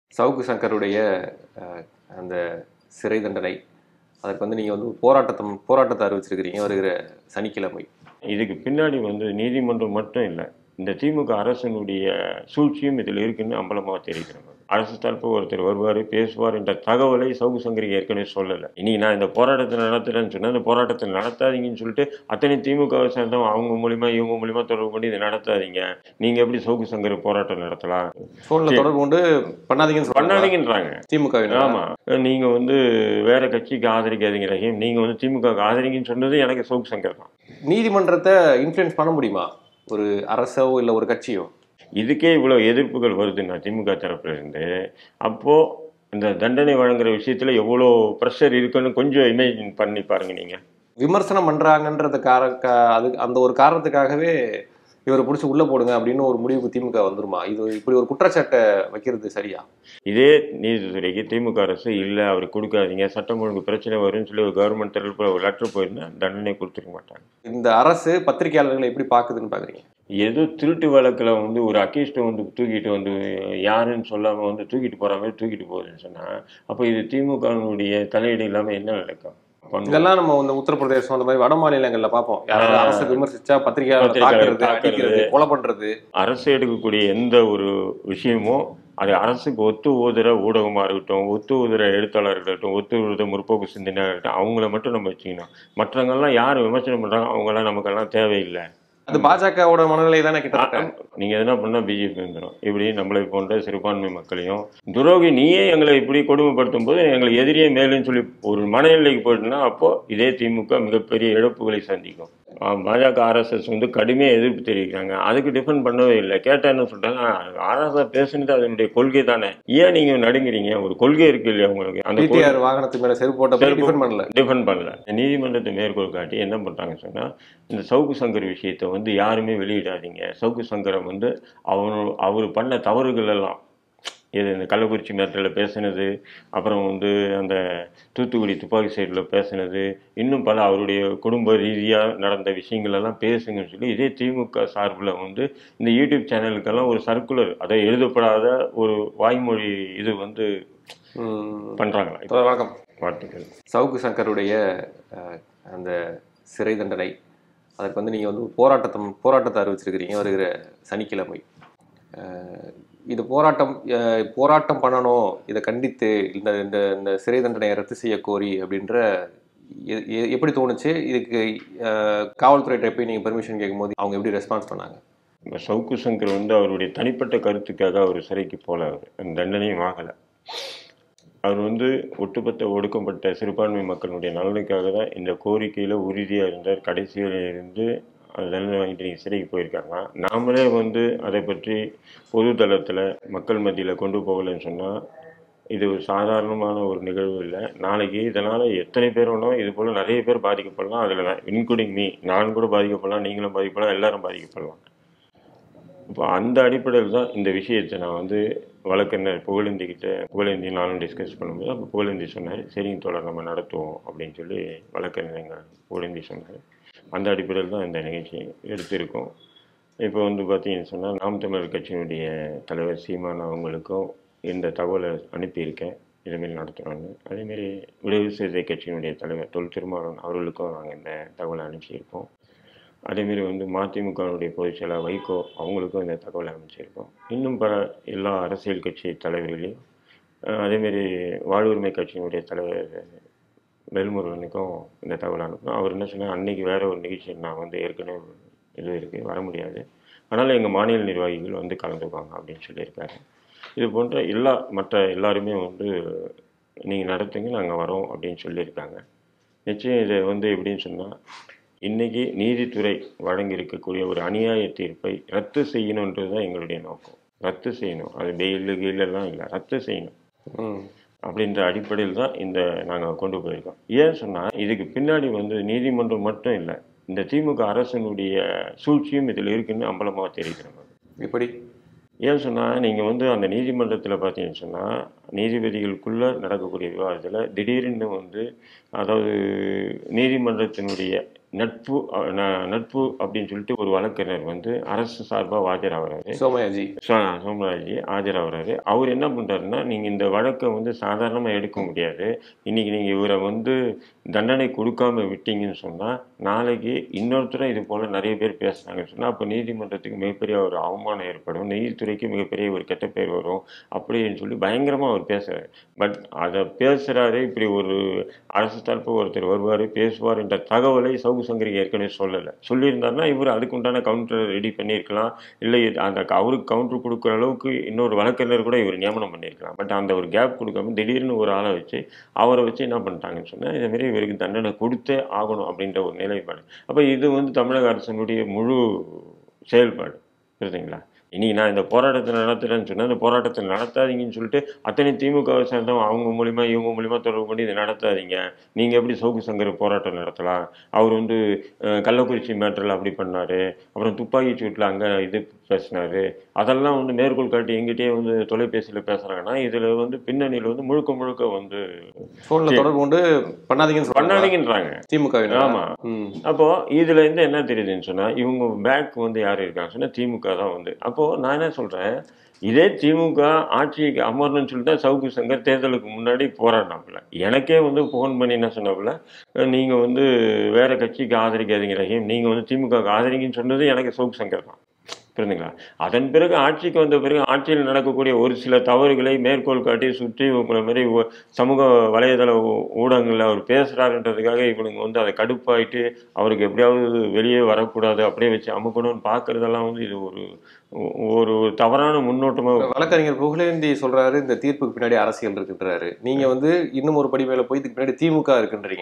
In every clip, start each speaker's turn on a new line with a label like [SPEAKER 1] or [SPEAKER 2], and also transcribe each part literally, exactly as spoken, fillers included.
[SPEAKER 1] சவுக்கு சங்கருடைய அஹ், அந்த சிறை தண்டனை அதற்கு வந்து நீங்கள் வந்து போராட்டத்தை போராட்டத்தை அறிவிச்சிருக்கிறீங்க வருகிற சனிக்கிழமை.
[SPEAKER 2] இதுக்கு பின்னாடி வந்து நீதிமன்றம் மட்டும் இல்லை, இந்த திமுக அரசினுடைய சூழ்ச்சியும் இதில் இருக்குன்னு அம்பலமாக தெரிவிக்கிறோம். அரசு தரப்பு ஒருத்தர் வருவார், பேசுவார் என்ற தகவலை சவுக்கு சங்கருக்கு ஏற்கனவே சொல்லலை. இன்னைக்கு நான் இந்த போராட்டத்தை நடத்துறேன்னு சொன்னால் இந்த போராட்டத்தை நடத்தாதீங்கன்னு சொல்லிட்டு அத்தனை திமுக சேர்ந்தவங்க அவங்க மூலியமா இவங்க மூலியமா தொடர்பு பண்ணி இதை நடத்தாதீங்க, நீங்க எப்படி சவுக்கு சங்கர் போராட்டம் நடத்தலாம்,
[SPEAKER 1] ஃபோன்ல தொடர்பு கொண்டு பண்ணாதீங்கன்னு
[SPEAKER 2] பண்ணாதீங்கன்றாங்க
[SPEAKER 1] திமுக.
[SPEAKER 2] ஆமா, நீங்க வந்து வேற கட்சிக்கு ஆதரிக்காதீங்க ரஹீம், நீங்க வந்து திமுக ஆதரிங்கன்னு சொன்னது எனக்கு சவுக்கு சங்கர் தான்.
[SPEAKER 1] நீதிமன்றத்தை இன்ஃப்ளூயன்ஸ் பண்ண முடியுமா ஒரு அரசோ இல்லை ஒரு கட்சியோ?
[SPEAKER 2] இதுக்கே இவ்வளோ எதிர்ப்புகள் வருதுன்னா திமுக தரப்புல இருந்து, அப்போ இந்த தண்டனை வழங்குற விஷயத்துல எவ்வளோ ப்ரெஷர் இருக்குன்னு கொஞ்சம் இமேஜின் பண்ணி பாருங்க நீங்க.
[SPEAKER 1] விமர்சனம் பண்றாங்கன்றது கார அது அந்த ஒரு காரணத்துக்காகவே இவரை பிடிச்சி உள்ள போடுங்க அப்படின்னு ஒரு முடிவுக்கு திமுக வந்துருமா? இது இப்படி ஒரு குற்றச்சாட்டை வைக்கிறது சரியா?
[SPEAKER 2] இதே நீதித்துறைக்கு திமுக அரசு இல்லை அவருக்கு கொடுக்காதீங்க, சட்டம் ஒழுங்கு பிரச்சனை வரும்னு சொல்லி ஒரு கவர்மெண்ட் தரப்புல ஒரு லெட்டர் போயிருந்தா தண்டனை கொடுத்துருக்க மாட்டாங்க.
[SPEAKER 1] இந்த அரசு பத்திரிகையாளர்களை எப்படி பாக்குதுன்னு பாக்குறீங்க?
[SPEAKER 2] ஏதோ திருட்டு வழக்கில் வந்து ஒரு அக்கீஸ்ட்டை வந்து தூக்கிட்டு வந்து யாருன்னு சொல்லாமல் வந்து தூக்கிட்டு போகிற மாதிரி தூக்கிட்டு போகுதுன்னு சொன்னால் அப்போ இது திமுகனுடைய தலையீடு இல்லாமல் என்ன நடக்கும்?
[SPEAKER 1] இதெல்லாம் நம்ம வந்து உத்தரப்பிரதேசம் அந்த மாதிரி வட மாநிலங்கள்ல பார்ப்போம். யாராவது அரசு விமர்சிச்சா பத்திரிகையாளர் தாக்குறது, அடிக்கிறது, கொலை பண்றது.
[SPEAKER 2] அரசு எடுக்கக்கூடிய எந்த ஒரு விஷயமும் அது அரசுக்கு ஒத்து ஊதுற ஊடகமாக இருக்கட்டும், ஒத்து ஊதுற எழுத்தாளர்கள் இருக்கட்டும், ஒத்து ஊதுற முற்போக்கு சிந்தனையாக இருக்கட்டும், அவங்கள மட்டும் நம்ம வச்சுக்கணும். மற்றவங்கெல்லாம் யார் விமர்சனம் பண்ணுறாங்க அவங்களாம் நமக்கெல்லாம் தேவையில்லை.
[SPEAKER 1] அது பாஜகவோட மனநிலை தானே கிட்டத்தட்ட.
[SPEAKER 2] நீங்க எதனா பண்ணா பிஜேபி வந்துடும். இப்படி நம்மளை போன்ற சிறுபான்மை மக்களையும் துரோகி நீயே எங்களை இப்படி கொடுமைப்படுத்தும் போது எங்களை எதிரியே மேலுன்னு சொல்லி ஒரு மனநிலைக்கு போயிட்டுனா அப்போ இதே திமுக மிகப்பெரிய இழப்புகளை சந்திக்கும். பாஜக ஆர்எஸ்எஸ் வந்து கடுமையாக எதிர்ப்பு தெரிவிக்கிறாங்க, அதுக்கு டிஃபெண்ட் பண்ணவே இல்லை. கேட்டா என்ன சொல்றாங்க, ஆர்எஸ்எஸ் பேசுனது அதனுடைய கொள்கை தானே, ஏன் நீங்க நடுங்கிறீங்க, ஒரு கொள்கை இருக்கு இல்லையா உங்களுக்கு, அந்த
[SPEAKER 1] வாகனத்துக்கு மேல செருப்பு போட்ட டிஃபெண்ட் பண்ணல
[SPEAKER 2] டிஃபெண்ட் பண்ணல. நீதிமன்றத்தை மேற்கோள் காட்டி என்ன பண்றாங்க சொன்னா, இந்த சவுக்கு சங்கர் விஷயத்தை வந்து யாருமே வெளியிடாதீங்க, சவுக்கு சங்கரம் வந்து அவரு அவர் பண்ண தவறுகள் எல்லாம் இது இந்த கள்ளக்குறிச்சி மேட்டரில் பேசினது, அப்புறம் வந்து அந்த தூத்துக்குடி துப்பாக்கி சைடில் பேசினது, இன்னும் பல அவருடைய குடும்ப ரீதியாக நடந்த விஷயங்கள் எல்லாம் பேசுங்கன்னு சொல்லி இதே திமுக சார்பில் வந்து இந்த யூடியூப் சேனலுக்கெல்லாம் ஒரு சர்க்குலர், அதை எழுதப்படாத ஒரு வாய்மொழி இது வந்து பண்ணுறாங்களா?
[SPEAKER 1] வணக்கம்.
[SPEAKER 2] வாழ்த்துக்கள்.
[SPEAKER 1] சவுக்கு சங்கருடைய அந்த சிறை தண்டனை அதற்கு வந்து நீங்கள் வந்து போராட்டத்தை போராட்டத்தை அறிவிச்சிருக்கிறீங்க வருகிற சனிக்கிழமை. இது போராட்டம் போராட்டம் பண்ணணும், இதை கண்டித்து இந்த இந்த சிறை தண்டனையை ரத்து செய்ய கோரி அப்படின்ற எப்படி தோணுச்சு? இதுக்கு காவல்துறையிட்ட போய் நீங்கள் பெர்மிஷன் கேட்கும்போது அவங்க எப்படி ரெஸ்பான்ஸ் பண்ணாங்க?
[SPEAKER 2] இப்போ சவுக்கு சங்கர் வந்து அவருடைய தனிப்பட்ட கருத்துக்காக அவர் சிறைக்கு போகல, அவர் அந்த தண்டனையும் ஆகலை. அவர் வந்து ஒட்டுமொத்த ஒடுக்கப்பட்ட சிறுபான்மை மக்களுடைய நலனுக்காக தான் இந்த கோரிக்கையில் உறுதியாக இருந்தார். கடைசியில் இருந்து தண்டனை வாங்கிட்டு நீங்கள் சிறைக்கு போயிருக்காங்க. நாமளே வந்து அதை பற்றி பொது தளத்தில் மக்கள் மத்தியில் கொண்டு போகலன்னு சொன்னால் இது ஒரு சாதாரணமான ஒரு நிகழ்வு இல்லை. நாளைக்கு இதனால் எத்தனை பேர் வேணும், இது போல் நிறைய பேர் பாதிக்கப்படலாம். அதில் இன்க்ளூடிங் மீ, நான் கூட பாதிக்கப்படலாம், நீங்களும் பாதிக்கப்படலாம், எல்லாரும் பாதிக்கப்படலாம். இப்போ அந்த அடிப்படையில் தான் இந்த விஷயத்தை நான் வந்து வழக்கறிஞர் புகழேந்திக்கிட்ட புகழேந்தி நானும் டிஸ்கஸ் பண்ணும்போது அப்போ புகழேந்தி சொன்னார், சரிங்க தோழர் நம்ம நடத்துவோம் அப்படின்னு சொல்லி வழக்கறிஞர் புகழேந்தி சொன்னார். அந்த அடிப்படையில் தான் இந்த நிகழ்ச்சி எடுத்திருக்கோம். இப்போ வந்து பார்த்தீங்கன்னு சொன்னால் நாம் தமிழர் கட்சியினுடைய தலைவர் சீமான் அவங்களுக்கும் இந்த தகவலை அனுப்பியிருக்கேன், இதுமாரி நடத்துகிறோன்னு. அதேமாரி விடுதலை சிறுத்தை கட்சியினுடைய தலைவர் தொல் திருமாவளவன் அவர்களுக்கும் நாங்கள் இந்த தகவலை அனுப்பிச்சிருக்கோம். அதேமாரி வந்து மதிமுகவுடைய பொதுச் செயலாளர் வைகோ அவங்களுக்கும் இந்த தகவலை அமைச்சிருக்கோம். இன்னும் பல எல்லா அரசியல் கட்சி தலைவர்களையும், அதேமாரி வாழ்வுரிமை கட்சியினுடைய தலைவர் வேல்முருகனுக்கும் இந்த தகவல் அனுப்பணும். அவர் என்ன சொன்னால், அன்றைக்கி வேறு ஒரு நிகழ்ச்சி நான் வந்து ஏற்கனவே இது இருக்குது வர முடியாது, அதனால் எங்கள் மாநில நிர்வாகிகள் வந்து கலந்துக்குவாங்க அப்படின்னு சொல்லியிருக்காரு. இது போன்ற எல்லா மற்ற எல்லாருமே வந்து நீங்கள் நடத்துங்க நாங்கள் வரோம் அப்படின்னு சொல்லியிருக்காங்க. நிச்சயம் இதை வந்து எப்படின்னு சொன்னால், இன்றைக்கி நீதித்துறை வழங்கியிருக்கக்கூடிய ஒரு அநியாய தீர்ப்பை ரத்து செய்யணுன்றது தான் எங்களுடைய நோக்கம். ரத்து செய்யணும், அது பெயிலு கீழெல்லாம் இல்லை, ரத்து செய்யணும் அப்படின்ற அடிப்படையில் தான் இந்த நாங்கள் கொண்டு போயிருக்கோம். ஏன் சொன்னால் இதுக்கு பின்னாடி வந்து நீதிமன்றம் மட்டும் இல்லை, இந்த திமுக அரசினுடைய சூழ்ச்சியும் இதில் இருக்குன்னு அம்பலமாக தெரிவிக்கிறோம்.
[SPEAKER 1] இப்படி
[SPEAKER 2] ஏன் சொன்னால், நீங்கள் வந்து அந்த நீதிமன்றத்தில் பார்த்தீங்கன்னு சொன்னால் நீதிபதிகளுக்குள்ளே நடக்கக்கூடிய விவாதத்தில் திடீர்னு வந்து, அதாவது நீதிமன்றத்தினுடைய நட்பு அஹ், ந- நட்பு அப்படின்னு சொல்லிட்டு ஒரு வழக்கறிஞர் வந்து அரசு சார்பாக ஆஜராகிறாரு.
[SPEAKER 1] சோமயாஜி.
[SPEAKER 2] சோமராஜ் ஆஜராகிறாரு. அவர் என்ன பண்றாருன்னா, நீங்க இந்த வழக்கை வந்து சாதாரணமா எடுக்க முடியாது. இன்னைக்கு நீங்க இவரை வந்து தண்டனை கொடுக்காம விட்டீங்கன்னு சொன்னா, நாளைக்கு இன்னொருத்தரும் இது போல நிறைய பேர் பேசுனாங்கன்னு சொன்னா, அப்ப நீதிமன்றத்துக்கு மிகப்பெரிய ஒரு அவமானம் ஏற்படும், நீதித்துறைக்கு மிகப்பெரிய ஒரு கெட்ட பேர் வரும் அப்படின்னு சொல்லி பயங்கரமா அவர் பேசுறாரு. பட் அதை பேசுறாரு, இப்படி ஒரு அரசு தரப்பு ஒருத்தர் வருவாரு பேசுவார் என்ற தகவலை சவுக்கு சங்கருக்கு ஏற்கனவே சொல்லலை. சொல்லியிருந்தாருன்னா இவர் அதுக்குண்டான கவுண்டர் ரெடி பண்ணியிருக்கலாம். இல்லை அந்த அவருக்கு கவுண்டர் கொடுக்குற அளவுக்கு இன்னொரு வழக்கறிஞர் கூட இவர் நியமனம் பண்ணியிருக்கலாம். பட் அந்த ஒரு கேப் கொடுக்காம திடீர்னு ஒரு ஆளை வச்சு அவரை வச்சு என்ன பண்ணிட்டாங்கன்னு சொன்னால், இதேமாரி இவருக்கு தண்டனை கொடுத்தே ஆகணும் அப்படின்ற ஒரு நிலைப்பாடு. அப்போ இது வந்து தமிழக அரசினுடைய முழு செயல்பாடு, புரியுதுங்களா? இன்னைக்கு நான் இந்த போராட்டத்தை நடத்துறேன்னு சொன்னால், இந்த போராட்டத்தை நடத்தாதீங்கன்னு சொல்லிட்டு அத்தனை திமுகவை சேர்ந்தவங்க அவங்க மூலிமா இவங்க மூலிமா தொடர்பு பண்ணி இதை நடத்தாதீங்க, நீங்கள் எப்படி சவுக்கு சங்கர் போராட்டம் நடத்தலாம், அவர் வந்து அஹ், கள்ளக்குறிச்சி மேட்டரில் அப்படி பண்ணார், அப்புறம் துப்பாக்கி சூட்டில் அங்கே இது பேசினாரு, அதெல்லாம் வந்து மேற்கோள் காட்டி எங்கிட்டே வந்து தொலைபேசியில் பேசுகிறாங்கன்னா, இதில் வந்து பின்னணியில் வந்து முழுக்க முழுக்க வந்து
[SPEAKER 1] போன்ல தொடர்பு கொண்டு பண்ணாதீங்கன்னு சொல்றாங்க
[SPEAKER 2] பண்ணாதீங்கன்றாங்க
[SPEAKER 1] திமுக.
[SPEAKER 2] ஆமா. அப்போ இதுல இருந்து என்ன தெரியுதுன்னு சொன்னா, இவங்க பேக் வந்து யாரு இருக்காங்க சொன்னா திமுக தான் வந்து. அப்போ நான் என்ன சொல்றேன், இதே திமுக ஆட்சிக்கு அமரணும்னு சொல்லிட்டு தான் சவுக்கு சங்கர் தேர்தலுக்கு முன்னாடி போராடினாப்புல. எனக்கே வந்து போன் பண்ணி என்ன சொன்னாப்புல, நீங்க வந்து வேற கட்சிக்கு ஆதரிக்காதீங்க ரஹீம், நீங்க வந்து திமுக ஆதரிங்கன்னு சொன்னது எனக்கு சவுக்கு சங்கர் தான், புரியுதுங்களா? அதன் பிறகு ஆட்சிக்கு வந்த பிறகு ஆட்சியில் நடக்கக்கூடிய ஒரு சில தவறுகளை மேற்கோள் காட்டி சுற்றி உங்களை மாதிரி சமூக வலைதள ஊடகங்களில் அவர் பேசுகிறாருன்றதுக்காக இவனுங்க வந்து அதை கடுப்பாயிட்டு அவருக்கு எப்படியாவது வெளியே வரக்கூடாது அப்படியே வச்சு அமுக்கணும்னு பார்க்கறதெல்லாம் வந்து இது ஒரு ஒரு தவறான முன்னோட்டமாக.
[SPEAKER 1] வழக்கறிஞர் புகழேந்தி சொல்றாரு இந்த தீர்ப்புக்கு பின்னாடி அரசியல் இருக்குன்றாரு. நீங்க வந்து இன்னும் ஒரு படி மேல போய் இதுக்கு பின்னாடி திமுக இருக்குன்றீங்க.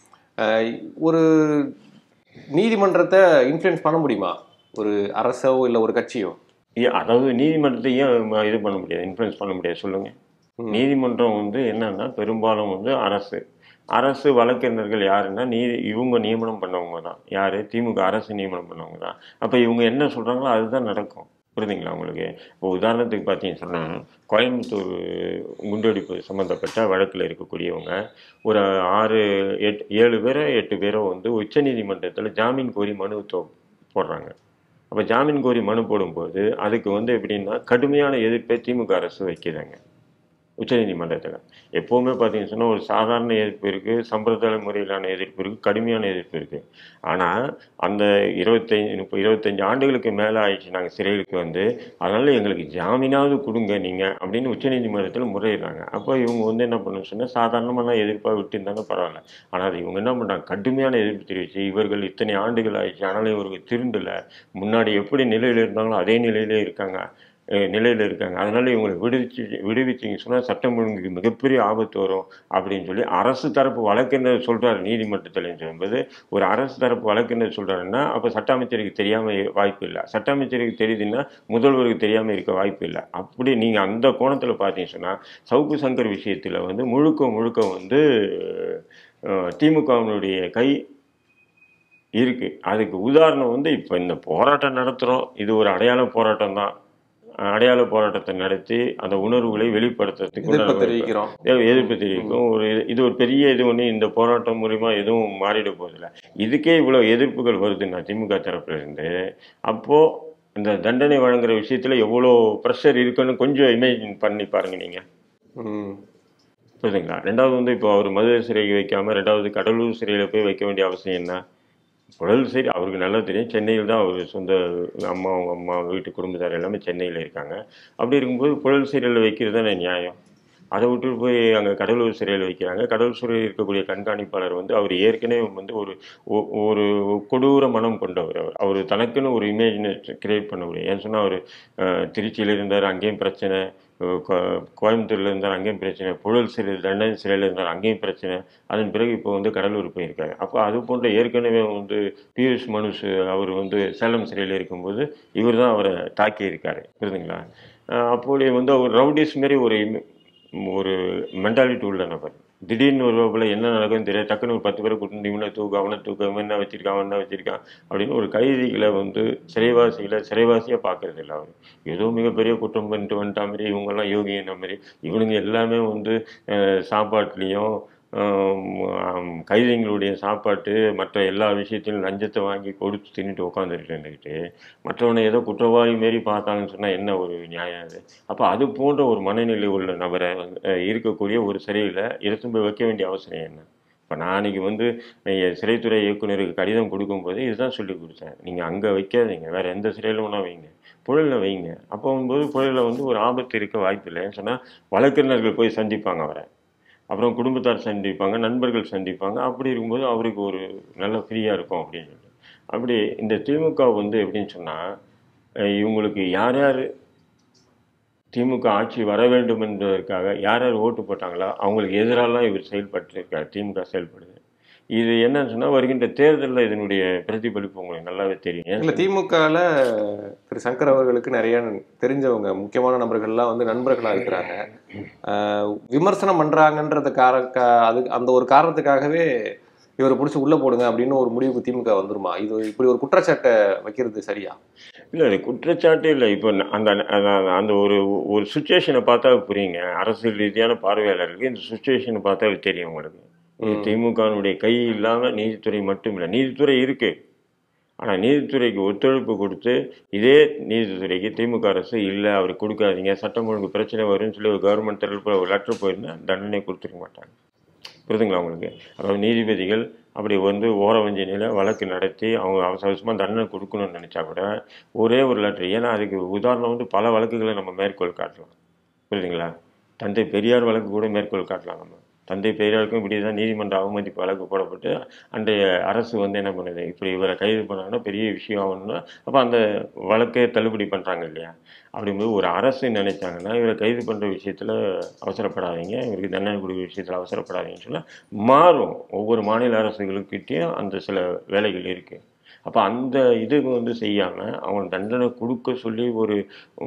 [SPEAKER 1] ஒரு நீதிமன்றத்தை இன்ஃப்ளூயன்ஸ் பண்ண முடியுமா ஒரு அரசோ இல்லை ஒரு கட்சியோ?
[SPEAKER 2] அதாவது நீதிமன்றத்தையும் இது பண்ண முடியாது, இன்ஃப்ளூயன்ஸ் பண்ண முடியாது சொல்லுங்க. நீதிமன்றம் வந்து என்னன்னா பெரும்பாலும் வந்து அரசு அரசு வழக்கறிஞர்கள் யாருன்னா நீதி இவங்க நியமனம் பண்ணவங்க தான். யாரு? திமுக அரசு நியமனம் பண்ணவங்க தான். அப்போ இவங்க என்ன சொல்றாங்களோ அதுதான் நடக்கும், புரியுதுங்களா உங்களுக்கு? இப்போ உதாரணத்துக்கு பார்த்தீங்கன்னு சொன்னால், கோயம்புத்தூர் குண்டுவெடிப்பு சம்மந்தப்பட்ட வழக்கில் இருக்கக்கூடியவங்க ஒரு ஆறு எட்டு ஏழு பேரோ எட்டு பேரோ வந்து உச்ச நீதிமன்றத்தில் ஜாமீன் கோரி மனு போடுறாங்க. அப்போ ஜாமீன் கோரி மனு போடும்போது அதுக்கு வந்து எப்படின்னா கடுமையான எதிர்ப்பை திமுக அரசு வைக்கிறாங்க உச்சநீதிமன்றத்தில். எப்போவுமே பார்த்தீங்கன்னு சொன்னால் ஒரு சாதாரண எதிர்ப்பு இருக்குது, சம்பிரதாய முறையிலான எதிர்ப்பு இருக்குது, கடுமையான எதிர்ப்பு இருக்குது. ஆனால் அந்த இருபத்தைந்து முப்பது இருபத்தஞ்சி ஆண்டுகளுக்கு மேலே ஆயிடுச்சு நாங்கள் சிறைகளுக்கு வந்து, அதனால் எங்களுக்கு ஜாமீனாவது கொடுங்க நீங்கள் அப்படின்னு உச்சநீதிமன்றத்தில் முறையிடுறாங்க. அப்போ இவங்க வந்து என்ன பண்ணணும்னு சொன்னால் சாதாரணமான எதிர்ப்பாக விட்டுருந்தாங்க பரவாயில்ல. ஆனால் இவங்க என்ன பண்ணுறாங்க, கடுமையான எதிர்ப்பு தெரிவித்து இவர்கள் இத்தனை ஆண்டுகள் ஆயிடுச்சு ஆனாலும் இவருக்கு திருண்டலை, முன்னாடி எப்படி நிலையில் இருந்தாங்களோ அதே நிலையிலே இருக்காங்க நிலையில் இருக்காங்க, அதனால இவங்களை விடுவிச்சு விடுவிச்சிங்க சொன்னால் சட்டம் ஒழுங்குக்கு மிகப்பெரிய ஆபத்து வரும் அப்படின்னு சொல்லி அரசு தரப்பு வழக்கறிஞர் சொல்கிறார் நீதிமன்றத்தில். என்பது ஒரு அரசு தரப்பு வழக்கறிஞர் சொல்கிறாருன்னா அப்போ சட்ட அமைச்சருக்கு தெரியாமல் வாய்ப்பு இல்லை, சட்ட அமைச்சருக்கு தெரியுதுன்னா முதல்வருக்கு தெரியாமல் இருக்க வாய்ப்பு இல்லை. அப்படி நீங்கள் அந்த கோணத்தில் பார்த்தீங்கன்னு சொன்னால் சவுக்கு சங்கர் விஷயத்தில் வந்து முழுக்க முழுக்க வந்து திமுகவினுடைய கை இருக்கு. அதுக்கு உதாரணம் வந்து இப்போ இந்த போராட்டம் நடத்துகிறோம், இது ஒரு அடையாள போராட்டம் தான். அடையாள போராட்டத்தை நடத்தி அந்த உணர்வுகளை வெளிப்படுத்துறதுக்கு
[SPEAKER 1] தெரிவிக்கிறோம்,
[SPEAKER 2] எதிர்ப்பு தெரிவிக்கும். ஒரு இது ஒரு பெரிய இது ஒன்று இந்த போராட்டம் மூலிமா எதுவும் மாறிட போதில்லை. இதுக்கே இவ்வளோ எதிர்ப்புகள் வருதுன்னா திமுக தரப்புல இருந்து, அப்போ இந்த தண்டனை வழங்குற விஷயத்துல எவ்வளோ ப்ரெஷர் இருக்குன்னு கொஞ்சம் இமேஜின் பண்ணி பாருங்க நீங்க, புரியுதுங்களா? ரெண்டாவது வந்து இப்போ அவர் மதுரை சிறை வைக்காம ரெண்டாவது கடலூர் சிறையில் போய் வைக்க வேண்டிய அவசியம் என்ன? புழல் சரி அவருக்கு நல்லா தெரியும், சென்னையில் தான் அவர் சொந்த அம்மா அவங்க அம்மா வீட்டு குடும்பத்தார் எல்லாமே சென்னையில் இருக்காங்க. அப்படி இருக்கும்போது புழல் சிறையில் வைக்கிறது தானே நியாயம். அதை விட்டு போய் அங்கே கடலூர் சிறையில் வைக்கிறாங்க. கடலூர் சிறையில் இருக்கக்கூடிய கண்காணிப்பாளர் வந்து அவர் ஏற்கனவே வந்து ஒரு ஒரு கொடூர மனம் கொண்டவர். அவர் அவர் தனக்குன்னு ஒரு இமேஜினை கிரியேட் பண்ண முடியும். ஏன்னு சொன்னால் அவர் திருச்சியில் இருந்தார், அங்கேயும் பிரச்சனை, கோயம்புத்தூர்ல இருந்தார் அங்கேயும் பிரச்சனை, புழல் சிறையில் தண்டனை சிறையில் இருந்தார் அங்கேயும் பிரச்சனை, அதன் பிறகு இப்போ வந்து கடலூர் போயிருக்காரு. அப்போ அது போன்ற ஏற்கனவே வந்து பியூஷ் மனுஷ் அவர் வந்து சேலம் சிறையில் இருக்கும்போது இவர் தான் அவரை தாக்கி இருக்காரு, புரியுதுங்களா? அப்போது வந்து அவர் ரவுடிஸ் மாரி ஒரு ஒரு மென்டாலிட்டி உள்ள நபர். திடீர்னு ஒரு போல என்ன நடக்கும்னு தெரியாது, டக்குன்னு ஒரு பத்து பேரை கூட்டு இவனை தூக்கு அவனை தூக்கு அவன் என்ன வச்சிருக்கான் அவன் என்ன வச்சிருக்கான் அப்படின்னு ஒரு கைதிகளை வந்து சிறைவாசிகளை சிறைவாசியாக பார்க்கறது இல்லை. அவர் ஏதோ மிகப்பெரிய குற்றம் பண்ணிட்டு வந்துட்டா மாதிரி, இவங்கெல்லாம் யோகின மாதிரி, இவனுங்க எல்லாமே வந்து சாப்பாட்லேயும் கைதிகளுடைய சாப்பாட்டு மற்ற எல்லா விஷயத்திலும் லஞ்சத்தை வாங்கி கொடுத்து தின்னுட்டு உட்காந்துருந்துக்கிட்டு மற்றவனை ஏதோ குற்றவாளி மாரி பார்த்தாங்கன்னு சொன்னால் என்ன ஒரு நியாயம் அது? அப்போ அது போன்ற ஒரு மனநிலை உள்ள நபரை இருக்கக்கூடிய ஒரு சிறையில் எடுத்து போய் வைக்க வேண்டிய அவசியம் என்ன? இப்போ நான் அன்றைக்கி வந்து சிறைத்துறை இயக்குநருக்கு கடிதம் கொடுக்கும்போது இதுதான் சொல்லி கொடுத்தேன். நீங்கள் அங்கே வைக்காதீங்க, வேறு எந்த சிறையிலும் ஒன்றா வைங்க, புழலில் வைங்க. அப்போ போது புழலில் வந்து ஒரு ஆபத்து இருக்க வாய்ப்பு இல்லைன்னு சொன்னால் வழக்கறிஞர்கள் போய் சந்திப்பாங்க அவரை, அப்புறம் குடும்பத்தார் சந்திப்பாங்க, நண்பர்கள் சந்திப்பாங்க. அப்படி இருக்கும்போது அவருக்கு ஒரு நல்ல ஃப்ரீயாக இருக்கும் அப்படின்னு சொல்லிட்டு. அப்படி இந்த திமுக வந்து எப்படின்னு சொன்னால், இவங்களுக்கு யார் யார் திமுக ஆட்சி வர வேண்டும் என்பதற்காக யார் யார் ஓட்டு போட்டாங்களோ அவங்களுக்கு எதிராலாம் இவர் செயல்பட்டிருக்கார். திமுக செயல்படுது. இது என்னன்னு சொன்னா வருகின்ற தேர்தலில் இதனுடைய பிரதிபலிப்பு உங்களுக்கு நல்லாவே தெரியும்.
[SPEAKER 1] இல்லை, திமுகவில் திரு சங்கர் அவர்களுக்கு நிறைய தெரிஞ்சவங்க முக்கியமான நபர்கள்லாம் வந்து நண்பர்களாக இருக்கிறாங்க. விமர்சனம் பண்றாங்கன்றது கார அது அந்த ஒரு காரணத்துக்காகவே இவரை பிடிச்சி உள்ள போடுங்க அப்படின்னு ஒரு முடிவுக்கு திமுக வந்துருமா? இது இப்படி ஒரு குற்றச்சாட்டை வைக்கிறது சரியா?
[SPEAKER 2] இல்லை, அது குற்றச்சாட்டு இல்லை. இப்போ அந்த அந்த ஒரு ஒரு சுச்சுவேஷனை பார்த்தா புரியுங்க. அரசியல் ரீதியான பார்வையாளர்களுக்கு இந்த சுச்சுவேஷனை பார்த்தா தெரியும் உங்களுக்கு. திமுகனுடைய கை இல்லாம நீதித்துறை மட்டும் இல்லை, நீதித்துறை இருக்கு. ஆனா நீதித்துறைக்கு ஒத்துழைப்பு கொடுத்து இதே நீதித்துறைக்கு திமுக அரசு இல்லை அவருக்கு கொடுக்காதீங்க, சட்டம் ஒழுங்கு பிரச்சனை வரும்னு சொல்லி ஒரு கவர்மெண்ட் தரப்புல ஒரு லெட்டர் போயிருந்தா தண்டனை கொடுத்துருக்க மாட்டாங்க. புரியுதுங்களா உங்களுக்கு? அதாவது நீதிபதிகள் அப்படி வந்து ஓர வஞ்சனையில் வழக்கு நடத்தி அவங்க அவசர அவசரமாக தண்டனை கொடுக்கணும்னு நினச்சா கூட ஒரே ஒரு லெட்டர், ஏன்னா அதுக்கு உதாரணம் வந்து பல வழக்குகளை நம்ம மேற்கோள் காட்டலாம். புரியுதுங்களா? தந்தை பெரியார் வழக்கு கூட மேற்கோள் காட்டலாம். நம்ம தந்தை பெரியாருக்கும் இப்படி தான் நீதிமன்ற அவமதிப்பு வழக்கு போடப்பட்டு அன்றைய அரசு வந்து என்ன பண்ணுது, இப்படி இவரை கைது பண்ணாங்கன்னா பெரிய விஷயம் ஆகணும்னா அப்போ அந்த வழக்கை தள்ளுபடி பண்ணுறாங்க இல்லையா? அப்படிங்கும்போது ஒரு அரசு நினைச்சாங்கன்னா இவரை கைது பண்ணுற விஷயத்தில் அவசரப்படாதீங்க, இவருக்கு தண்டனை கொடுக்குற விஷயத்தில் அவசரப்படாதீங்கன்னு சொல்ல மாறும். ஒவ்வொரு மாநில அரசுகளுக்கிட்டேயும் அந்த சில வேலைகள் இருக்குது. அப்போ அந்த இது வந்து செய்யாமல் அவங்க தண்டனை கொடுக்க சொல்லி ஒரு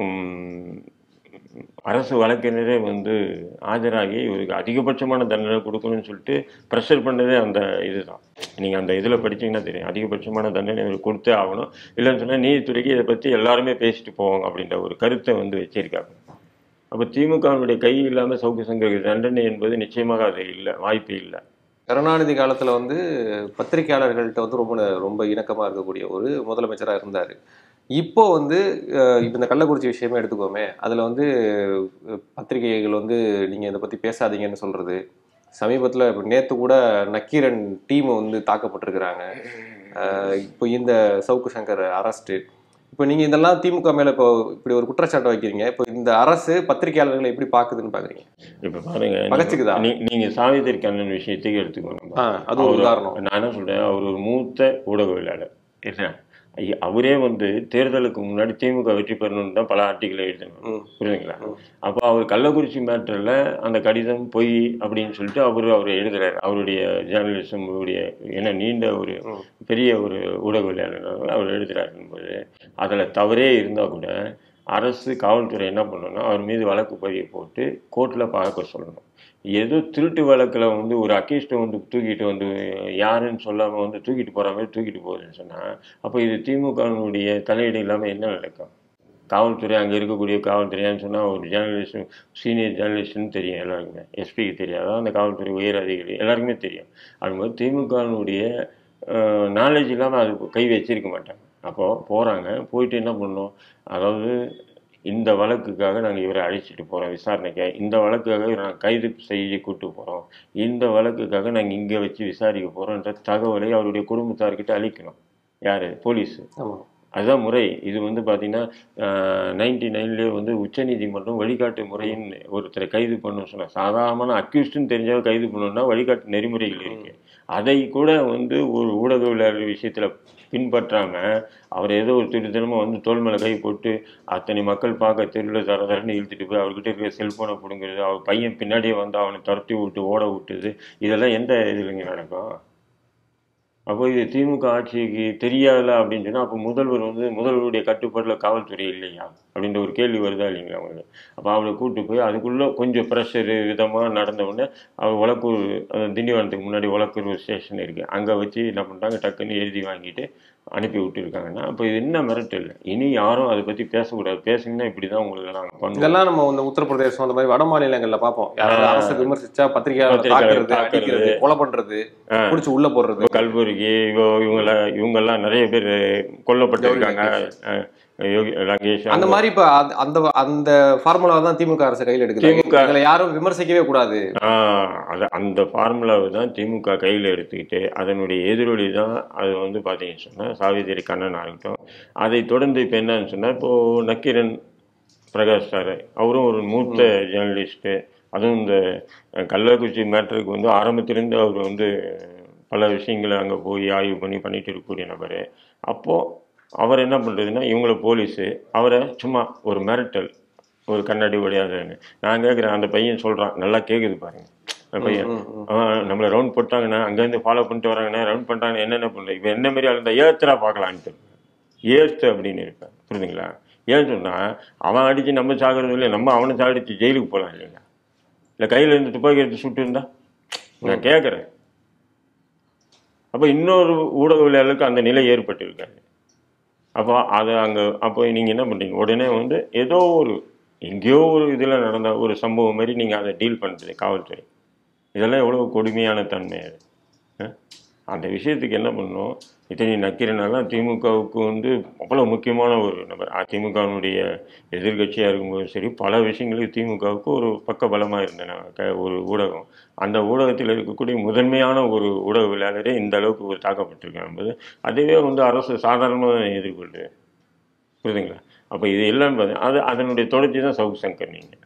[SPEAKER 2] அரசு வழக்கறிஞரே வந்து ஆஜராகி இவருக்கு அதிகபட்சமான தண்டனை கொடுக்கணும்னு சொல்லிட்டு ப்ரெஷர் பண்ணதே அந்த இதுதான். நீங்கள் அந்த இதில் படித்தீங்கன்னா தெரியும், அதிகபட்சமான தண்டனை இவருக்கு கொடுத்தே ஆகணும், இல்லைன்னு சொன்னால் நீதித்துறைக்கு இதை பற்றி எல்லாருமே பேசிட்டு போவாங்க அப்படின்ற ஒரு கருத்தை வந்து வச்சிருக்காங்க. அப்போ திமுகவுடைய கை இல்லாமல் சவுக்கு சங்கருக்கு தண்டனை என்பது நிச்சயமாக அது இல்லை, வாய்ப்பு இல்லை.
[SPEAKER 1] கருணாநிதி காலத்தில் வந்து பத்திரிகையாளர்கள்ட்ட வந்து ரொம்ப ரொம்ப இணக்கமாக இருக்கக்கூடிய ஒரு முதலமைச்சராக இருந்தார். இப்போ வந்து இப்போ இந்த கள்ளக்குறிச்சி விஷயமே எடுத்துக்கோமே, அதில் வந்து பத்திரிகைகள் வந்து நீங்கள் இதை பற்றி பேசாதீங்கன்னு சொல்கிறது, சமீபத்தில் இப்போ நேற்று கூட நக்கீரன் டீம் வந்து தாக்கப்பட்டிருக்கிறாங்க. இப்போ இந்த சவுக்கு சங்கர் அரெஸ்ட்டு, இப்போ நீங்கள் இதெல்லாம் திமுக மேலே இப்போ இப்படி ஒரு குற்றச்சாட்டை வைக்கிறீங்க. இப்போ இந்த அரசு பத்திரிகையாளர்களை எப்படி பார்க்குதுன்னு பார்க்குறீங்க?
[SPEAKER 2] இப்போ பாருங்க,
[SPEAKER 1] பகச்சுக்குதா?
[SPEAKER 2] நீங்கள் சாவித்திரி கண்ணன் விஷயத்துக்கு எடுத்துக்கணும்.
[SPEAKER 1] அது ஒரு உதாரணம்.
[SPEAKER 2] நான் என்ன சொல்கிறேன், அவர் ஒரு மூத்த ஊடகவியலாளர் என்ன, அவரே வந்து தேர்தலுக்கு முன்னாடி திமுக வெற்றி பெறணும்னு தான் பல ஆர்டிகளை எழுதணும். புரியுதுங்களா? அப்போ அவர் கள்ளக்குறிச்சி மேட்டரில் அந்த கடிதம் பொய் அப்படின்னு சொல்லிட்டு அவர் அவர் எழுதுறாரு. அவருடைய ஜேர்னலிசம் உடைய என்ன நீண்ட ஒரு பெரிய ஒரு ஊடகவியலாளர் அவர் எழுதுறாருங்கும்போது அதில் தவறே இருந்தால் கூட அரசு காவல்துறை என்ன பண்ணணும்னா அவர் மீது வழக்கு பதிவு போட்டு கோர்ட்டில் பார்க்க சொல்லணும். ஏதோ திருட்டு வழக்கில் வந்து ஒரு அக்கீஸ்ட்டை வந்து தூக்கிட்டு வந்து யாருன்னு சொல்லாமல் வந்து தூக்கிட்டு போகிற மாதிரி தூக்கிட்டு போகுதுன்னு சொன்னால் அப்போ இது திமுகனுடைய தலையீடு இல்லாமல் என்ன நடக்கும்? காவல்துறை அங்கே இருக்கக்கூடிய காவல்துறையான்னு சொன்னால் ஒரு ஜேர்னலிஸ்ட், சீனியர் ஜேர்னலிஸ்ட்னு தெரியும் எல்லாருக்குமே, எஸ்பிக்கு தெரியாதா அந்த காவல்துறை உயர் அதிகாரி எல்லாருக்குமே தெரியும். அதுபோது திமுகனுடைய நாலேஜ் இல்லாமல் அது கை வச்சிருக்க மாட்டாங்க. அப்போது போகிறாங்க, போயிட்டு என்ன பண்ணணும், அதாவது இந்த வழக்குக்காக நாங்கள் இவரை அழைச்சிட்டு போகிறோம் விசாரணைக்கு, இந்த வழக்குக்காக இவரை நாங்கள் கைது செய்ய கூப்பிட்டு போகிறோம், இந்த வழக்குக்காக நாங்கள் இங்கே வச்சு விசாரிக்க போகிறோன்ற தகவலை அவருடைய குடும்பத்தார்கிட்ட அளிக்கணும். யார்? போலீஸு. அதுதான் முறை. இது வந்து பார்த்தீங்கன்னா நைன்டி நைன்லேயே வந்து உச்சநீதிமன்றம் வழிகாட்டு முறைன்னு ஒருத்தரை கைது பண்ணணும்னு சொன்னால், சாதாரண அக்யூஸ்டுன்னு தெரிஞ்சால் கைது பண்ணணும்னா வழிகாட்டு நெறிமுறைகள் இருக்குது. அதை கூட வந்து ஒரு ஊடகவியலாளர் விஷயத்தில் பின்பற்றாமல் அவர் ஏதோ ஒரு திருத்தனமாக வந்து தோல் மேலே கை போட்டு அத்தனை மக்கள் பார்க்க தெருவில் தர தரன்னு இழுத்துட்டு போய் அவர்கிட்ட இருக்கிற செல்ஃபோனை பிடுங்குறது, அவர் பையன் பின்னாடியே வந்து அவனை துரத்தி விட்டு ஓட விட்டுது, இதெல்லாம் எந்த இதுலைங்க நடக்கும்? அப்போ இது திமுக ஆட்சிக்கு தெரியாதா அப்படின்னு சொன்னால் அப்போ முதல்வர் வந்து முதல்வருடைய கட்டுப்பாட்டில் காவல்துறை இல்லையா? அப்படின்ற ஒரு கேள்வி வருதா இல்லைங்களா அவங்களுக்கு? அப்போ அவளை கூப்பிட்டு போய் அதுக்குள்ளே கொஞ்சம் ப்ரெஷரு விதமாக நடந்த உடனே அவள் உலக்கூர் திண்டிவனத்துக்கு முன்னாடி உலக்கூர் ஸ்டேஷன் இருக்குது, அங்கே வச்சு என்ன பண்ணுறாங்க, டக்குன்னு எழுதி வாங்கிட்டு அனுப்பி விட்டுருக்காங்கன்னா அப்போ இது என்ன மிரட்டல்? இனி யாரும் அதை பற்றி பேசக்கூடாது, பேசுங்கன்னா இப்படி தான் உங்களுக்கு நாங்கள் பண்ணுவோம்.
[SPEAKER 1] இதெல்லாம் நம்ம வந்து உத்தரப்பிரதேசம் அந்த மாதிரி வட மாநிலங்களில் பார்ப்போம். யாராவது அரசு விமர்சிச்சா பத்திரிகையாளர் தாக்குறது, அடிக்கிறது, கொலை பண்றது, பிடிச்சி உள்ள போடுறது.
[SPEAKER 2] கல்புர்கி இவங்கள இவங்கெல்லாம் நிறைய பேர் கொல்லப்பட்டிருக்காங்க.
[SPEAKER 1] அந்த மாதிரி இப்ப அந்த அந்த ஃபார்முலாவை தான் திமுக அரசு கையில் எடுக்குது. திமுக யாரும் விமர்சிக்கவே கூடாது.
[SPEAKER 2] அந்த ஃபார்முலாவை தான் திமுக கையில் எடுத்துக்கிட்டு அதனுடைய எதிரொலி தான் அது வந்து பார்த்தீங்கன்னு சொன்னால் சாவித்திரி கண்ணன் ஆகட்டும். அதை தொடர்ந்து இப்போ என்னன்னு சொன்னால் இப்போது நக்கீரன் பிரகாஷ் சார் அவரும் ஒரு மூத்த ஜேர்னலிஸ்ட்டு. அதுவும் இந்த கள்ளக்குறிச்சி மேட்டருக்கு வந்து ஆரம்பத்திலிருந்து அவர் வந்து பல விஷயங்களை அங்கே போய் ஆய்வு பண்ணி பண்ணிட்டு இருக்கக்கூடிய நபர். அப்போது அவர் என்ன பண்ணுறதுன்னா இவங்கள போலீஸு அவரை சும்மா ஒரு மிரட்டல், ஒரு கண்ணாடி உடையாதுன்னு. நான் கேட்குறேன், அந்த பையன் சொல்கிறான், நல்லா கேட்குது பாருங்க அந்த பையன், நம்மளை ரவுண்ட் போட்டாங்கண்ணா, அங்கேருந்து ஃபாலோ பண்ணிட்டு வராங்கண்ணா, ரவுண்ட் பண்ணிட்டாங்கண்ணா, என்னென்ன பண்ணுறேன் இப்போ என்ன மாரி இருந்தால் ஏற்றுறா பார்க்கலான்ட்டு ஏற்று அப்படின்னு இருப்பேன். புரியுதுங்களா? ஏன்னு சொன்னால் அவன் அடித்து நம்ம சாகிறது இல்லை, நம்ம அவனை சாடிச்சு ஜெயிலுக்கு போகலாம் இல்லைங்களா? இல்லை கையில் இருந்து துப்பாக்கி எடுத்து சுட்டு இருந்தா நான் கேட்குறேன். அப்போ இன்னொரு ஊடகவியலாளருக்கு அந்த நிலை ஏற்பட்டிருக்காரு. அப்போ அதை அங்கே அப்போ நீங்கள் என்ன பண்ணுறீங்க, உடனே வந்து ஏதோ ஒரு எங்கேயோ ஒரு இதில் நடந்த ஒரு சம்பவம் மாதிரி நீங்கள் அதை டீல் பண்ணுறது காவல்துறை. இதெல்லாம் எவ்வளோ கொடுமையான தன்மை அது. அந்த விஷயத்துக்கு என்ன பண்ணணும், இத்தனை நக்கீரனெல்லாம் திமுகவுக்கு வந்து அவ்வளோ முக்கியமான ஒரு நபர். அதிமுகவினுடைய எதிர்கட்சியாக இருக்கும்போது சரி, பல விஷயங்களுக்கு திமுகவுக்கு ஒரு பக்க பலமாக இருந்த ஒரு ஊடகம். அந்த ஊடகத்தில் இருக்கக்கூடிய முதன்மையான ஒரு ஊடகவியலாளரே இந்த அளவுக்கு ஒரு தாக்கப்பட்டிருக்காங்க என்பது அதுவே வந்து அரசு சாதாரணமாக எதிர்கொள்ளுது. புரியுதுங்களா? அப்போ இது எல்லாம் அது அதனுடைய தொடர்ச்சி தான் சவுக்கு சங்கர். நீங்கள்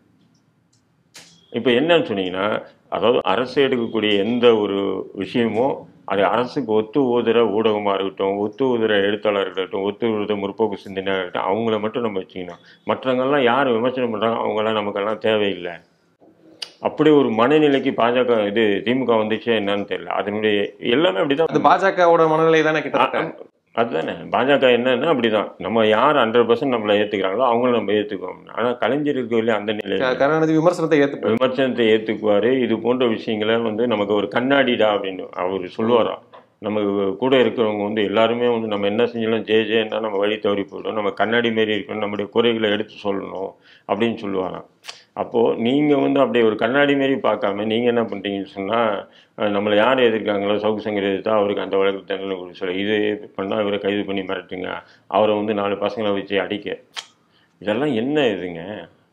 [SPEAKER 2] இப்போ என்னன்னு சொன்னீங்கன்னா, அதாவது அரசு எடுக்கக்கூடிய எந்த ஒரு விஷயமும் அது அரசுக்கு ஒத்து ஊதுற ஊடகமாக இருக்கட்டும், ஒத்து ஊதுற எழுத்தாளர் இருக்கட்டும், ஒத்து ஊதுற முற்போக்கு சிந்தனையாக இருக்கட்டும், அவங்கள மட்டும் நம்ம வச்சுக்கணும். மற்றவங்கெல்லாம் யார் விமர்சனம் பண்ணுறாங்க அவங்கெல்லாம் நமக்கெல்லாம் தேவையில்லை. அப்படி ஒரு மனநிலைக்கு பாஜக இது திமுக வந்துச்சு என்னன்னு தெரியல. அதனுடைய எல்லாமே அப்படிதான்.
[SPEAKER 1] பாஜகவோட மனநிலை தானே கிட்ட
[SPEAKER 2] அதுதானே பாஜக என்னன்னா அப்படிதான். நம்ம யார் ஹண்ட்ரட் பர்சன்ட் நம்மளை ஏற்றுக்கிறாங்களோ அவங்களும் நம்ம ஏற்றுக்குவோம். ஆனால் கலைஞர் இருக்கவில்லை அந்த நிலையில்
[SPEAKER 1] கருணாநிதி விமர்சனத்தை ஏற்று
[SPEAKER 2] விமர்சனத்தை ஏற்றுக்குவார். இது போன்ற விஷயங்களை வந்து நமக்கு ஒரு கண்ணாடிடா அப்படின்னு அவர் சொல்லுவாராம். நமக்கு கூட இருக்கிறவங்க வந்து எல்லாருமே வந்து நம்ம என்ன செஞ்சாலும் ஜே ஜேன்னா நம்ம வழி தவறி போயிடும், நம்ம கண்ணாடி மாரி இருக்கணும், நம்முடைய குறைகளை எடுத்து சொல்லணும் அப்படின்னு சொல்லுவாராம். அப்போது நீங்கள் வந்து அப்படியே ஒரு கண்ணாடி மாரி பார்க்காம நீங்கள் என்ன பண்ணுறீங்கன்னு சொன்னால், நம்மளை யார் எதிர்க்காங்களோ சவுக்கு சங்கர் எதிர்த்தா அவருக்கு அந்த வழக்கு தண்டனை கொடுக்க சொல்ல, இது பண்ணால் இவரை கைது பண்ணி மிரட்டுங்க, அவரை வந்து நாலு பசங்களை வச்சு அடிக்க, இதெல்லாம் என்ன இதுங்க?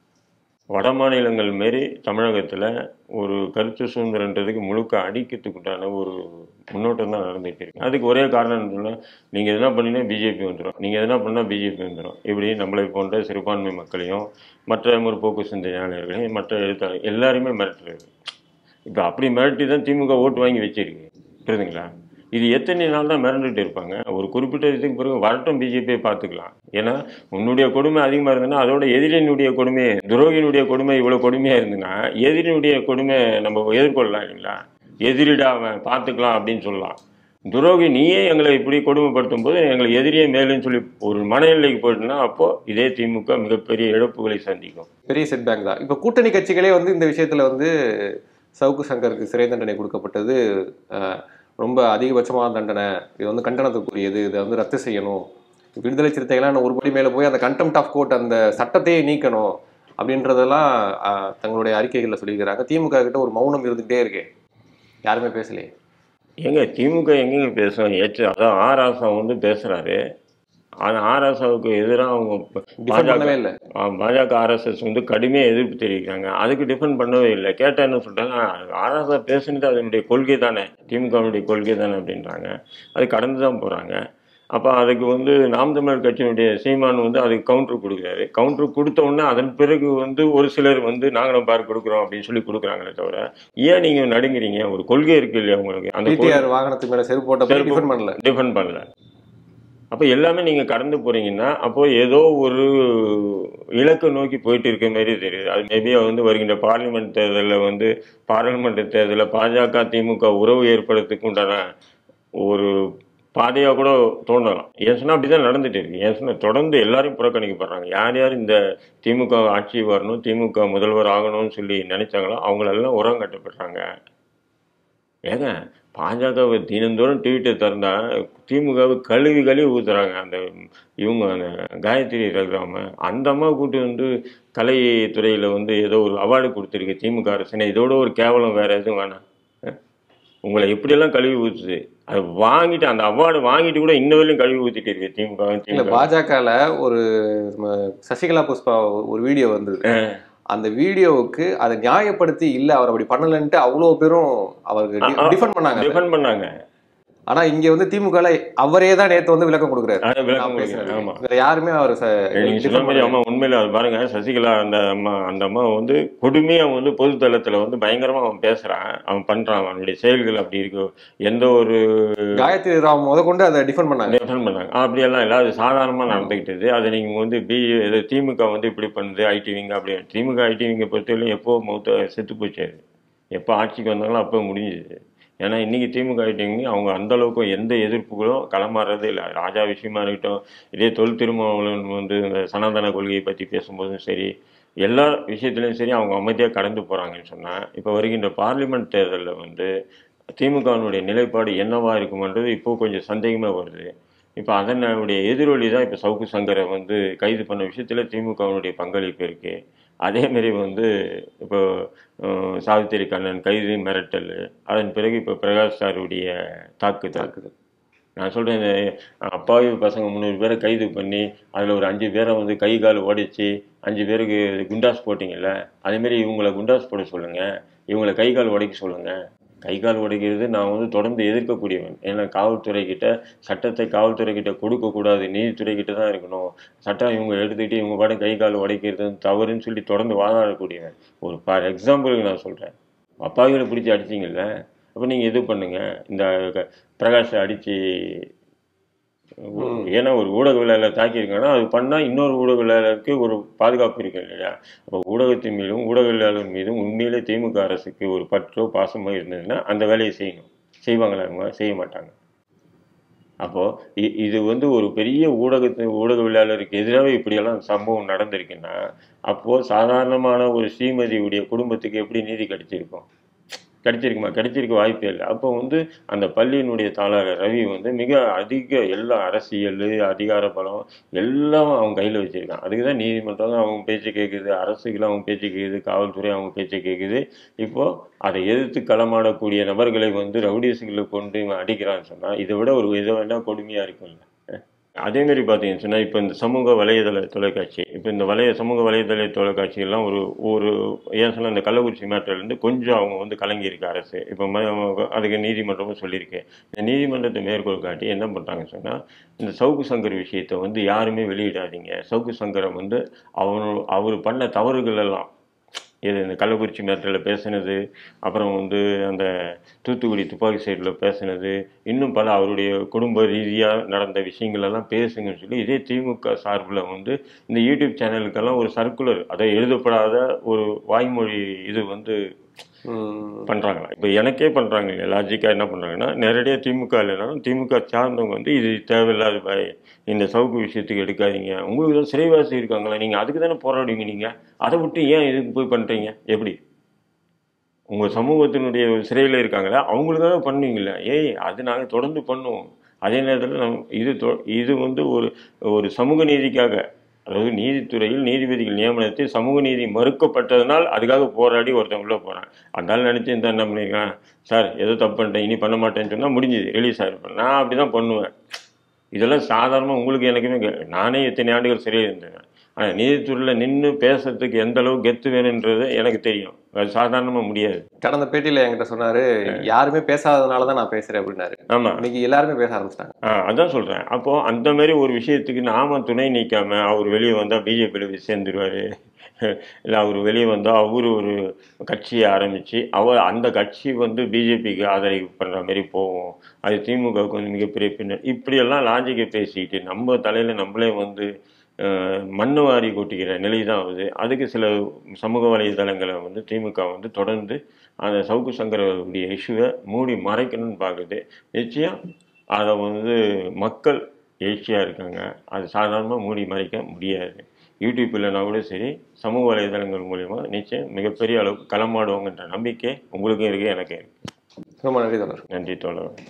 [SPEAKER 2] வட மாநிலங்கள் மாரி தமிழகத்தில் ஒரு கருத்து சுதந்திரன்றதுக்கு முழுக்க அடிக்கிறதுக்குண்டான ஒரு முன்னோட்டம் தான் நடந்துகிட்டு இருக்கு. அதுக்கு ஒரே காரணம் சொன்னால், நீங்கள் எதனா பண்ணினா பிஜேபி வந்துடும், நீங்கள் எதனா பண்ணால் பிஜேபி வந்துடும். இப்படி நம்மளை போன்ற சிறுபான்மை மக்களையும் மற்ற முற்போக்கு சிந்தனையாளர்களையும் மற்ற எழுத்தாளர் எல்லாருமே மிரட்டுறது. இப்போ அப்படி மிரட்டி தான் திமுக ஓட்டு வாங்கி வச்சிருக்கு. புரியுதுங்களா? இது எத்தனை நாள் தான் மிரண்டுட்டு இருப்பாங்க? ஒரு குறிப்பிட்ட இதுக்கு பிறகு வரட்டும், பிஜேபியை பார்த்துக்கலாம். ஏன்னா உன்னுடைய கொடுமை அதிகமாக இருந்ததுன்னா அதோட எதிரினுடைய கொடுமை, துரோகியினுடைய கொடுமை இவ்வளோ கொடுமையாக இருந்ததுன்னா எதிரினுடைய கொடுமை நம்ம எதிர்கொள்ளலாம் இல்லைங்களா? எதிரிடா அவன் பார்த்துக்கலாம் அப்படின்னு சொல்லலாம். துரோகி நீயே எங்களை இப்படி கொடுமைப்படுத்தும் போது எங்களை எதிரியே மேலுன்னு சொல்லி ஒரு மனநிலைக்கு போயிட்டுனா அப்போது இதே திமுக மிகப்பெரிய இழப்புகளை சந்திக்கும்.
[SPEAKER 1] பெரிய செட்பேக் தான். இப்போ கூட்டணி கட்சிகளே வந்து இந்த விஷயத்தில் வந்து சவுக்கு சங்கருக்கு சிறை தண்டனை கொடுக்கப்பட்டது ரொம்ப அதிகபட்சமான தண்டனை, இது வந்து கண்டனத்துக்குரியது, இதை வந்து ரத்து செய்யணும், விடுதலை சிறுத்தைகள்லாம் ஒரு படி மேலே போய் அந்த கண்டெம்ட் ஆஃப் கோர்ட் அந்த சட்டத்தையே நீக்கணும் அப்படின்றதெல்லாம் தங்களுடைய அறிக்கைகளில் சொல்லியிருக்கிறாங்க. திமுக கிட்ட ஒரு மௌனம் இருந்துகிட்டே இருக்கு, யாருமே பேசலையே.
[SPEAKER 2] எங்க திமுக எங்கெங்க பேசுவோம்? ஏற்று அதான் ஆராசா வந்து பேசுகிறாரு. ஆனால் ஆர்எஸ்எஸ்க்கு எதிராக அவங்க பாஜக இல்லை, பாஜக ஆர்எஸ்எஸ் வந்து கடுமையாக எதிர்ப்பு தெரிவிக்கிறாங்க. அதுக்கு டிஃபெண்ட் பண்ணவே இல்லை. கேட்டால் என்ன சொல்கிறாங்க, ஆர்எஸ்எஸ் பேசுனது அதனுடைய கொள்கை தானே, திமுகவுடைய கொள்கை தானே அப்படின்றாங்க. அது கடந்து தான் போகிறாங்க. அப்போ அதுக்கு வந்து நாம் தமிழர் கட்சியினுடைய சீமான் வந்து அதுக்கு கவுண்டர் கொடுக்குறாரு. கவுண்டர் கொடுத்தோன்னே அதன் பிறகு வந்து ஒரு சிலர் வந்து நாங்களும் பார் கொடுக்குறோம் அப்படின்னு சொல்லி கொடுக்குறாங்களே தவிர, ஏன் நீங்கள் நடுங்கிறீங்க? ஒரு கொள்கை இருக்கு இல்லையா உங்களுக்கு?
[SPEAKER 1] அந்த வாகனத்துக்கு மேலே செருப்பு போட்ட டிஃபெண்ட் பண்ணல
[SPEAKER 2] டிஃபெண்ட் பண்ணல அப்போ எல்லாமே நீங்கள் கடந்து போகிறீங்கன்னா அப்போது ஏதோ ஒரு இலக்கை நோக்கி போயிட்டு இருக்க மாதிரி தெரியுது. அது மேபி வந்து வருகின்ற பார்லிமெண்ட் தேர்தலில் வந்து பாராளுமன்ற தேர்தலில் பாஜக திமுக உறவு ஏற்படுறதுக்கு உண்டான ஒரு பாதையாக கூட தோன்றலாம். ஏன் சொன்னால் அப்படி தான் நடந்துட்டு இருக்கு. ஏன் சொன்னால் தொடர்ந்து எல்லாரும் புறக்கணிக்கப்படுறாங்க. யார் யார் இந்த திமுக ஆட்சி வரணும், திமுக முதல்வர் ஆகணும்னு சொல்லி நினைச்சாங்களோ அவங்களெல்லாம் உரம் கட்டப்படுறாங்க. ஏங்க பாஜகவை தினந்தோறும் ட்வீட்டர் திறந்தா திமுகவை கழுவி கழுவி ஊத்துறாங்க. அந்த இவங்க அந்த காயத்ரி ரகுராம அந்த அம்மா கூட்டு வந்து கலைத்துறையில் வந்து ஏதோ ஒரு அவார்டு கொடுத்துருக்கு திமுக அரசுன்னு. இதோட ஒரு கேவலம் வேற எதுவும் வேணாம். உங்களை எப்படியெல்லாம் கழுவி ஊத்துது. அதை வாங்கிட்டு அந்த அவார்டு வாங்கிட்டு கூட இன்ன வரையும் கழுவி ஊத்திட்டு இருக்கு திமுக.
[SPEAKER 1] இல்ல பாஜகல ஒரு சசிகலா புஷ்பா ஒரு வீடியோ வந்தது. அந்த வீடியோவுக்கு அதை நியாயப்படுத்தி இல்ல அவர் அப்படி பண்ணலன்ட்டு அவ்வளவு பேரும் அவருக்கு டிஃபெண்ட் பண்ணாங்க
[SPEAKER 2] டிஃபெண்ட் பண்ணாங்க
[SPEAKER 1] ஆனா இங்க வந்து திமுக அவரே தான் நேத்து வந்து விளக்கம் கொடுக்குறாரு. யாருமே அவர்
[SPEAKER 2] அம்மா உண்மையில அது பாருங்க, சசிகலா அந்த அம்மா அந்த அம்மா வந்து கொடுமையா வந்து பொது தளத்துல வந்து பயங்கரமா அவன் பேசுறான், அவன் பண்றான், அவனுடைய செயல்கள் அப்படி இருக்கு. எந்த ஒரு
[SPEAKER 1] காயத்ரி ராம் முத கொண்டு அதை டிஃபெண்ட் பண்ணாங்க
[SPEAKER 2] டிஃபெண்ட் பண்ணாங்க அப்படியெல்லாம் இல்லை. அது சாதாரணமா நடந்துகிட்டது. அதை நீங்க வந்து பி திமுக வந்து இப்படி பண்ணுது ஐடி விங்க அப்படி. திமுக ஐடி விங்க பொறுத்தவரையிலும் எப்போ மௌத்த செத்து போச்சு. அது எப்போ ஆட்சிக்கு வந்தாங்களோ அப்போ முடிஞ்சுது. ஏன்னா இன்றைக்கி திமுக ஆகிட்டீங்க அவங்க அந்தளவுக்கு எந்த எதிர்ப்புகளும் களமாறதே இல்லை. ராஜா விஷயமா இருக்கட்டும், இதே தொல் திருமாவளவன் வந்து இந்த சனாதன கொள்கையை பற்றி பேசும்போதும் சரி, எல்லா விஷயத்துலையும் சரி அவங்க அமைதியாக கடந்து போகிறாங்கன்னு சொன்னால், இப்போ வருகின்ற பார்லிமெண்ட் தேர்தலில் வந்து திமுகவினுடைய நிலைப்பாடு என்னவா இருக்குமன்றது இப்போது கொஞ்சம் சந்தேகமாக வருது. இப்போ அதனுடைய எதிரொலி தான் இப்போ சவுக்கு சங்கரை வந்து கைது பண்ண விஷயத்தில் திமுகவினுடைய பங்களிப்பு இருக்குது. அதேமாரி வந்து இப்போ சாவித்திரி கண்ணன் கைது மிரட்டல், அதன் பிறகு இப்போ பிரகாஷ் சாருடைய தாக்கு தாக்குதல். நான் சொல்கிறேன், இந்த அப்பாவி பசங்க முந்நூறு பேரை கைது பண்ணி அதில் ஒரு அஞ்சு பேரை வந்து கை கால் உடைச்சி அஞ்சு பேருக்கு குண்டாஸ் போட்டிங்கல்ல, அதேமாரி இவங்களை குண்டாஸ் போட சொல்லுங்கள், இவங்களை கை கால் உடைக்க சொல்லுங்கள். கை கால் உடைக்கிறது நான் வந்து தொடர்ந்து எதிர்க்கக்கூடியவன். ஏன்னா காவல்துறை கிட்ட சட்டத்தை காவல்துறை கிட்ட கொடுக்கக்கூடாது, நீதித்துறை கிட்ட தான் இருக்கணும். சட்டம் இவங்க எடுத்துக்கிட்டு இவங்க பாடம் கை கால் உடைக்கிறது தவறுன்னு சொல்லி தொடர்ந்து வாதாடக்கூடியவன். ஒரு ஃபார் எக்ஸாம்பிளுக்கு நான் சொல்கிறேன், அப்பாவிகளை பிடிச்சி அடிச்சிங்கல்ல, அப்போ நீங்கள் எது பண்ணுங்க, இந்த பிரகாஷை அடித்து, ஏன்னா ஒரு ஊடகவியலாளர் தாக்கியிருக்காங்கன்னா அது பண்ணால் இன்னொரு ஊடகவியலாளருக்கு ஒரு பாதுகாப்பு இருக்கு இல்லையா. அப்போ ஊடகத்தின் மீதும் ஊடகவியலாளர் மீதும் உண்மையிலே திமுக அரசுக்கு ஒரு பற்றோ பாசமோ இருந்ததுன்னா அந்த வேலையை செய்யணும். செய்வாங்களா? அவங்க செய்ய மாட்டாங்க. அப்போது இது வந்து ஒரு பெரிய ஊடகத்து ஊடகவியலாளருக்கு எதிராக இப்படியெல்லாம் சம்பவம் நடந்திருக்குன்னா அப்போது சாதாரணமான ஒரு ஸ்ரீமதியுடைய குடும்பத்துக்கு எப்படி நீதி கிடைச்சிருக்கும்? கிடைச்சிருக்குமா? கிடைச்சிருக்க வாய்ப்பே இல்லை. அப்போ வந்து அந்த பள்ளியினுடைய தாளர் ரவி வந்து மிக அதிக எல்லா அரசியல் அதிகார பலம் எல்லாம் அவங்க கையில் வச்சுருக்கான். அதுக்கு தான் நீதிமன்றம் அவங்க பேச்சை கேட்குது, அரசுகள் அவங்க பேச்சை கேட்குது, காவல்துறை அவங்க பேச்சை கேட்குது. இப்போது அதை எதிர்த்து களமாடக்கூடிய நபர்களை வந்து ரவுடிஸுகளை கொண்டு அடிக்கிறான்னு சொன்னால் இதை விட ஒரு இதை வேண்டாம் கொடுமையாக இருக்கும்ல. அதேமாரி பார்த்தீங்கன்னு சொன்னால் இப்போ இந்த சமூக வலைதள தொலைக்காட்சி, இப்போ இந்த வலைய சமூக வலைதள தொலைக்காட்சியெல்லாம் ஒரு ஒரு ஏன் சொன்னால் இந்த கள்ளக்குறிச்சி மேட்டர்லேருந்து கொஞ்சம் அவங்க வந்து கலங்கியிருக்கு அரசு. இப்போ ம அதுக்கு நீதிமன்றமும் சொல்லியிருக்கு. இந்த நீதிமன்றத்தை மேற்கோள் காட்டி என்ன பண்ணுறாங்கன்னு சொன்னால், இந்த சவுக்கு சங்கர் விஷயத்தை வந்து யாருமே வெளியிடாதீங்க. சவுக்கு சங்கரை வந்து அவனு அவர் பண்ண தவறுகள் எல்லாம், இது இந்த கள்ளக்குறிச்சி மேட்டரில் பேசினது, அப்புறம் வந்து அந்த தூத்துக்குடி துப்பாக்கி சைடில் பேசினது, இன்னும் பல அவருடைய குடும்ப ரீதியாக நடந்த விஷயங்களெல்லாம் பேசுங்கன்னு சொல்லி இதே திமுக சார்பில் வந்து இந்த யூடியூப் சேனலுக்கெல்லாம் ஒரு சர்க்குலர், அதை எழுதப்படாத ஒரு வாய்மொழி இது வந்து பண்ணுறாங்களா. இப்போ எனக்கே பண்ணுறாங்க இல்லையா, லாஜிக்காக என்ன பண்ணுறாங்கன்னா, நேரடியாக திமுக இல்லைனாலும் திமுக சார்ந்தவங்க வந்து இது தேவையில்லாத பாய், இந்த சவுக்கு விஷயத்துக்கு எடுக்காதீங்க, உங்களுக்கு தான் சிறைவாசி இருக்காங்களா, நீங்கள் அதுக்கு தானே போராடுவீங்க, நீங்கள் அதை விட்டு ஏன் இதுக்கு போய் பண்ணுறீங்க? எப்படி உங்கள் சமூகத்தினுடைய சிறையில் இருக்காங்களா அவங்களுக்காக பண்ணுவீங்களா? ஏய் அது நாங்கள் தொடர்ந்து பண்ணுவோம். அதே நேரத்தில் நம் இது இது வந்து ஒரு ஒரு சமூக நீதிக்காக, அதாவது நீதித்துறையில் நீதிபதிகள் நியமனத்தை சமூக நீதி மறுக்கப்பட்டதுனால் அதுக்காக போராடி ஒருத்தன் உள்ளே போகிறான். அதனால நினச்சி இந்த என்ன பண்ணியிருக்கான், சார் ஏதோ தப்பு பண்ணிட்டேன் இனி பண்ண மாட்டேன்னு சொன்னால் முடிஞ்சுது, ரிலீஸ் ஆகிருப்பேன். நான் அப்படி தான் பண்ணுவேன். இதெல்லாம் சாதாரணமாக உங்களுக்கு எனக்குமே, நானே எத்தனை ஆண்டுகள் சரியாக இருந்தேன். ஆனால் நீதித்துறையில் நின்று பேசுறதுக்கு எந்த அளவு கெத்து வேணுன்றது எனக்கு தெரியும். அது சாதாரணமாக முடியாது.
[SPEAKER 1] கடந்த பேட்டியில் என்கிட்ட சொன்னார், யாருமே பேசாததுனால தான் நான் பேசுகிறேன் அப்படின்னாரு.
[SPEAKER 2] ஆமாம்,
[SPEAKER 1] இன்னைக்கு எல்லாருமே பேச ஆரம்பிச்சிட்டாங்க.
[SPEAKER 2] ஆ அதான் சொல்கிறேன். அப்போது அந்த மாதிரி ஒரு விஷயத்துக்கு நாம துணை நீக்காமல் அவர் வெளியே வந்தால் பிஜேபியில் போய் சேர்ந்துருவார், இல்லை அவர் வெளியே வந்தால் அவர் ஒரு கட்சியை ஆரம்பித்து அவர் அந்த கட்சி வந்து பிஜேபிக்கு ஆதரவு பண்ணுற மாதிரி போவோம், அது திமுகவுக்கு வந்து மிகப்பெரிய பின்னர், இப்படியெல்லாம் லாஜிக்கை பேசிக்கிட்டு நம்ம தலையில் நம்மளே வந்து மண்ணு வாரி கொட்டிக்கிற நிலை தான் ஆகுது. அதுக்கு சில சமூக வலைதளங்களை வந்து திமுக வந்து தொடர்ந்து அந்த சவுக்கு சங்கருடைய இஷ்யூவை மூடி மறைக்கணும்னு பார்க்குது. நிச்சயம் அதை வந்து மக்கள் எழுச்சியாக இருக்காங்க. அது சாதாரணமாக மூடி மறைக்க முடியாது. யூடியூப் இல்லைனா கூட சரி, சமூக வலைதளங்கள் மூலயமா நிச்சயம் மிகப்பெரிய அளவுக்கு களமாடுவாங்கன்ற நம்பிக்கை உங்களுக்கும் இருக்குது, எனக்கும் இருக்குது.
[SPEAKER 1] ரொம்ப நன்றி தோழர்.
[SPEAKER 2] நன்றி தோழர்.